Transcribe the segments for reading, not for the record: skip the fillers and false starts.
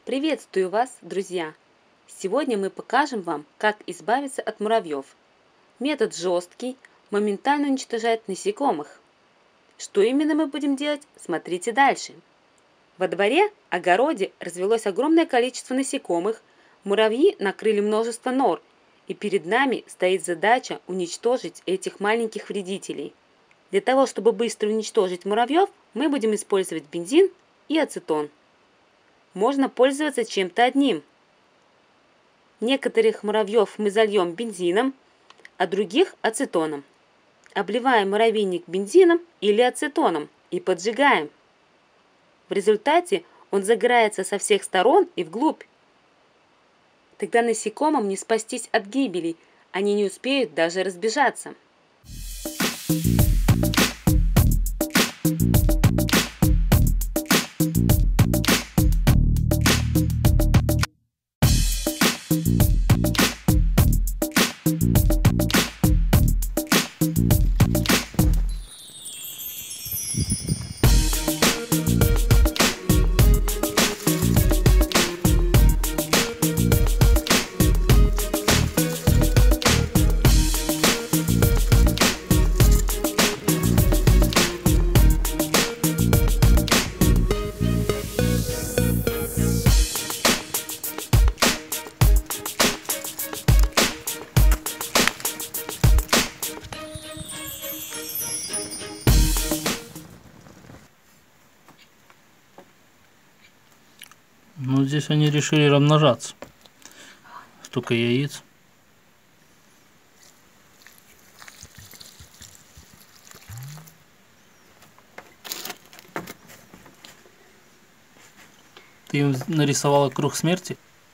Приветствую вас, друзья! Сегодня мы покажем вам, как избавиться от муравьев. Метод жесткий, моментально уничтожает насекомых. Что именно мы будем делать, смотрите дальше. Во дворе, огороде развелось огромное количество насекомых, муравьи накрыли множество нор, и перед нами стоит задача уничтожить этих маленьких вредителей. Для того, чтобы быстро уничтожить муравьев, мы будем использовать бензин и ацетон. Можно пользоваться чем-то одним. Некоторых муравьев мы зальем бензином, а других ацетоном. Обливаем муравейник бензином или ацетоном и поджигаем. В результате он загорается со всех сторон и вглубь. Тогда насекомым не спастись от гибели, они не успеют даже разбежаться. Ну, здесь они решили размножаться. Столько яиц. Ты им нарисовала круг смерти?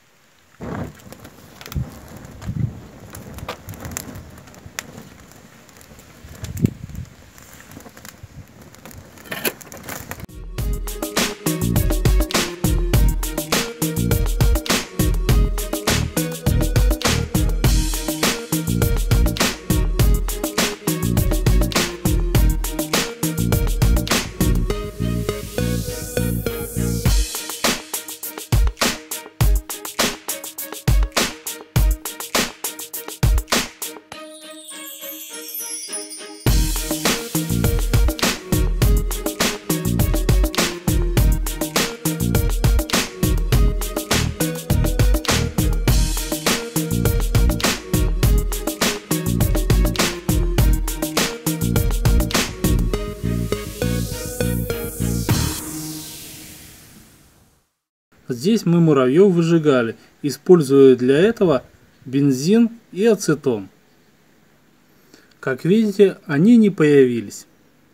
Здесь мы муравьев выжигали, используя для этого бензин и ацетон. Как видите, они не появились.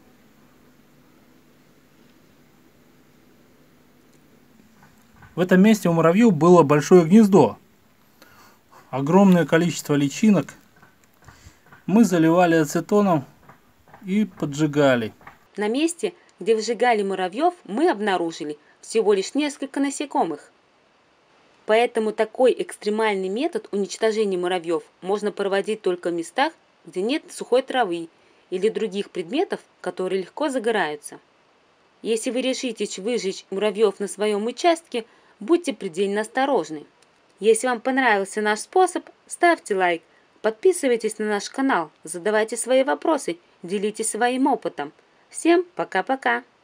В этом месте у муравьев было большое гнездо. Огромное количество личинок. Мы заливали ацетоном и поджигали. На месте, где выжигали муравьев, мы обнаружили всего лишь несколько насекомых. Поэтому такой экстремальный метод уничтожения муравьев можно проводить только в местах, где нет сухой травы или других предметов, которые легко загораются. Если вы решитесь выжечь муравьев на своем участке, будьте предельно осторожны. Если вам понравился наш способ, ставьте лайк, подписывайтесь на наш канал, задавайте свои вопросы, делитесь своим опытом. Всем пока-пока!